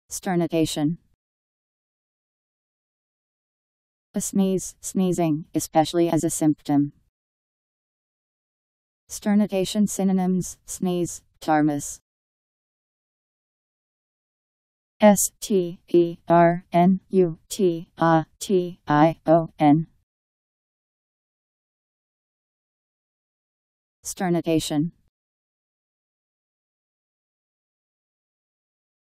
Sternutation. A sneeze, sneezing, especially as a symptom. Sternutation synonyms: sneeze, ptarmus. Sternutation. Sternutation.